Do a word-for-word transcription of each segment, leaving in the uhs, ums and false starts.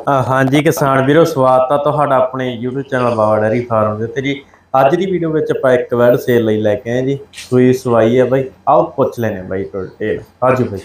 हाँ जी किसान वीरो स्वागत है तुहाडा अपने YouTube channel Baba dairy farm के उत्ते जी। अज की वीडियो में आप एक वैड सेल लई लैके आए जी। सूई सवाई है बई, आओ पुछ लेने बई डिटेल। आज बई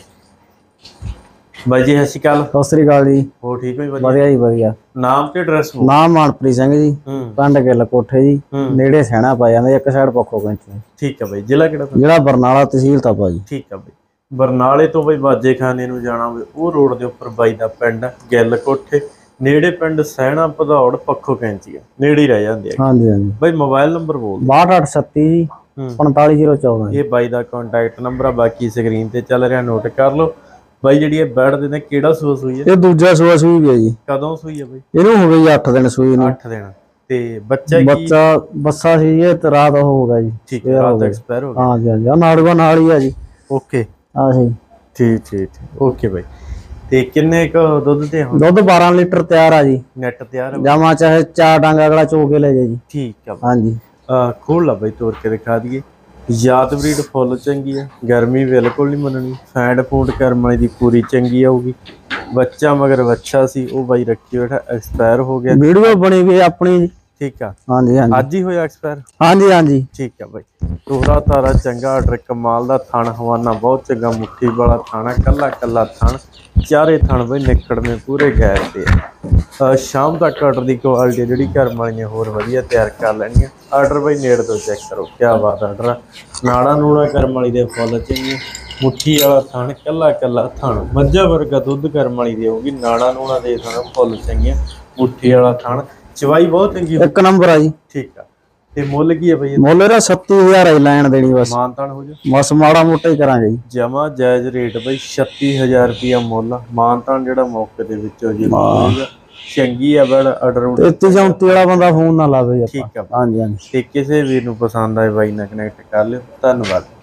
बाई जी सत श्री अकाल। सत श्री अकाल जी। हो ठीक हो? बढ़िया जी बढ़िया। नाम ते एड्रैस? नाम मानप्रीत सिंह जी, पिंड गिल कोठे जी, नेड़े सैना पै जांदा, एक साइड पक्खो कैंची। ठीक है बई। जिला किहड़ा? जिला बरनाला, तहसील तापा जी। ठीक है बई। बरनाले तो बई बाजे खाने नूं जाना होवे ਉਹ रोड ਦੇ ਉੱਪਰ ਬਾਈ ਦਾ ਪਿੰਡ ਗਿੱਲ ਕੋਠੇ, ਨੇੜੇ ਪਿੰਡ ਸੈਣਾ ਭਦੌੜ ਪੱਖੋ ਕੈਂਚੀ ਆ, ਨੇੜੇ ਹੀ ਰਹਿ ਜਾਂਦੇ ਆ। ਹਾਂਜੀ ਹਾਂਜੀ ਬਈ ਮੋਬਾਈਲ ਨੰਬਰ ਬੋਲ ਬਾਹਠ ਅੱਠ ਛੱਤੀ ਜੀ ਪੰਤਾਲੀ ਜ਼ੀਰੋ ਚੌਦਾਂ। ਇਹ ਬਾਈ ਦਾ ਕੰਟੈਕਟ ਨੰਬਰ ਆ, ਬਾਕੀ ਸਕਰੀਨ ਤੇ ਚੱਲ ਰਿਹਾ, ਨੋਟ ਕਰ ਲਓ। ਬਾਈ ਜਿਹੜੀ ਇਹ ਬੈਡ ਦੇ ਨੇ ਕਿਹੜਾ ਸੂਆ ਸੂਈ ਹੈ? ਇਹ ਦੂਜਾ ਸੂਆ ਸੂਈ ਵੀ ਹੈ ਜੀ। ਕਦੋਂ ਸੂਈ ਹੈ ਬਈ? ਇਹਨੂੰ ਹੋ ਗਈ ਅੱਠ ਦਿਨ ਸੂਈ ਨੂੰ। ਅੱਠ ਦਿਨ। ਤੇ ਬੱਚਾ ਕੀ? ਬੱਚਾ ਬੱਸਾ ਸੀ ਇਹ ਤੇ ਰਾਤ ਹੋ ਗਿਆ ਜੀ। ਠੀਕ ਹੈ, ਰਾਤ ਐਕਸਪਾਇਰ ਹੋ ਗਿਆ। ਹਾਂ ਜੀ ਹਾਂਜੀ, ਨਾੜੂਆ ਨਾਲ ਹੀ ਆ ਜੀ। ਓਕੇ ਆ ਜੀ। ਠੀਕ ਠੀਕ ਠੀਕ ਓਕੇ ਬਾਈ। ਤੇ ਕਿੰਨੇ ਕ ਦੁੱਧ ਤੇ ਹੁਣ? ਦੁੱਧ ਬਾਰਾਂ ਲੀਟਰ ਤਿਆਰ ਆ ਜੀ। ਨੈਟ ਤਿਆਰ ਹੈ? ਜਾਵਾਂ ਚਾਹੇ ਚਾਰ ਡੰਗ ਅਗਲਾ ਚੋ ਕੇ ਲੈ ਜਾਏ ਜੀ। ਠੀਕ ਆ ਹਾਂਜੀ। ਆ ਖੋਲ ਲਾ ਬਾਈ, ਤੋੜ ਕੇ ਦਿਖਾ ਦਈਏ। ਜਾਤ ਬਰੀਡ ਫੁੱਲ ਚੰਗੀ ਹੈ, ਗਰਮੀ ਬਿਲਕੁਲ ਨਹੀਂ ਮੰਨਣੀ, ਫੈਂਡ ਫੂਡ ਕਰਮ ਵਾਲੀ ਦੀ ਪੂਰੀ ਚੰਗੀ ਆਊਗੀ। ਬੱਚਾ ਮਗਰ ਬੱਚਾ ਸੀ ਉਹ ਬਾਈ ਰੱਖੀ ਬੈਠਾ, ਐਕਸਪਾਇਰ ਹੋ ਗਿਆ। ਵੀਡੀਓ ਬਣੀ ਵੀ ਆਪਣੀ ਜੀ। ਠੀਕ ਆ। ਹਾਂਜੀ ਹਾਂਜੀ ਅੱਜ ਹੀ ਹੋਇਆ ਐਕਸਪਾਇਰ? ਹਾਂਜੀ ਹਾਂਜੀ। ਠੀਕ ਆ ਬਾਈ। ਤੋਰਾ ਤਾਰਾ ਚੰਗਾ, ਆਰਡਰ ਕਮਾਲ ਦਾ, ਥਣ ਹਵਾਨਾ ਬਹੁਤ ਚੰਗਾ, ਮੁੱਠੀ ਵਾਲਾ ਥਾਣਾ, ਕੱਲਾ ਕੱਲਾ ਥਣ, ਚਾਰੇ ਥਣ ਬਈ ਨਿਕੜਵੇਂ ਪੂਰੇ ਗੈਰ ਤੇ ਆ। ਸ਼ਾਮ ਤੱਕ ਆਰਡਰ ਦੀ ਕੁਆਲਿਟੀ ਜਿਹੜੀ ਘਰਮ ਵਾਲੀਆਂ ਹੋਰ ਵਧੀਆ ਤਿਆਰ ਕਰ ਲੈਣੀਆਂ। ਆਰਡਰ ਬਈ ਨੇੜ ਤੋਂ ਚੈੱਕ ਕਰੋ, ਕਿਆ ਬਾਤ ਆਰਡਰ ਆ। ਨਾੜਾ ਨੂੜਾ ਕਰਮ ਵਾਲੀ ਦੇ ਫੁੱਲ ਚੰਗੀ, ਮੁੱਠੀ ਵਾਲਾ ਥਣ, ਕੱਲਾ ਕੱਲਾ ਥਣ, ਮੱਝਾਂ ਵਰਗਾ ਦੁੱਧ ਕਰਮ ਵਾਲੀ ਦੀ ਹੋਊਗੀ। ਨਾੜਾ ਨੂੜਾ ਦੇ ਥਣ ਫੁੱਲ ਚੰਗੀਆਂ, ਮੁੱਠੀ ਵਾਲਾ ਥਣ, ਚਵਾਈ ਬਹੁਤ ਚੰਗੀ, ਇੱਕ ਨੰਬਰ ਆ ਜੀ। ਠੀਕ ਆ। ਤੇ ਮੁੱਲ ਕੀ ਹੈ ਬਈ? ਮੁੱਲ ਇਹਦਾ ਸੱਤੀ ਹਜ਼ਾਰ ਹੀ ਲੈਣ ਦੇਣੀ ਬਸ। ਮਾਨਤਾਨ ਹੋ ਜਾ ਬਸ ਮਾੜਾ ਮੋਟਾ ਹੀ ਕਰਾਂਗੇ ਜੀ। ਜਮਾ ਜਾਇਜ਼ ਰੇਟ ਬਈ, ਛੱਤੀ ਹਜ਼ਾਰ ਰੁਪਇਆ ਮੁੱਲ। ਮਾਨਤਾਨ ਜਿਹੜਾ ਮੌਕੇ ਦੇ ਵਿੱਚ ਹੋ ਜੀ ਚੰਗੀ ਆ ਬੜ ਆਰਡਰ। ਤੇਤੀ ਚੌਂਤੀ ਵਾਲਾ ਬੰਦਾ ਫੋਨ ਨਾ ਲਾਵੇ। ਠੀਕ ਆ। ਹਾਂਜੀ ਹਾਂਜੀ। ਤੇ ਕਿਸੇ ਵੀਰ ਨੂੰ ਪਸੰਦ ਆਏ ਬਾਈ ਨਾਲ ਕਨੈਕਟ ਕਰ ਲਿਓ। ਧੰਨਵਾਦ।